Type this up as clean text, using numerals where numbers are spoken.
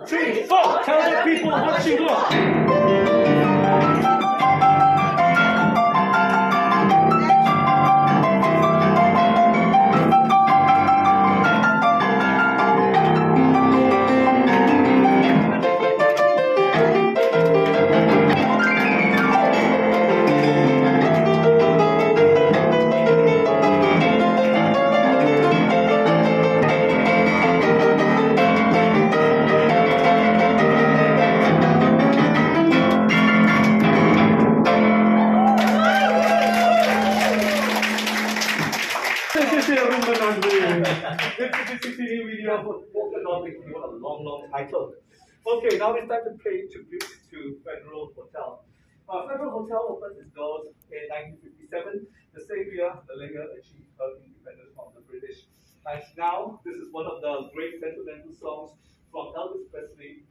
3, 4. Tell the people what you want. This is a video for polka dot with a long title. Okay, now it's time to pay tribute to Federal Hotel. Federal Hotel opened its doors in 1957, the same year Malaya achieved her independence from the British. And now, this is one of the great sentimental songs from Elvis Presley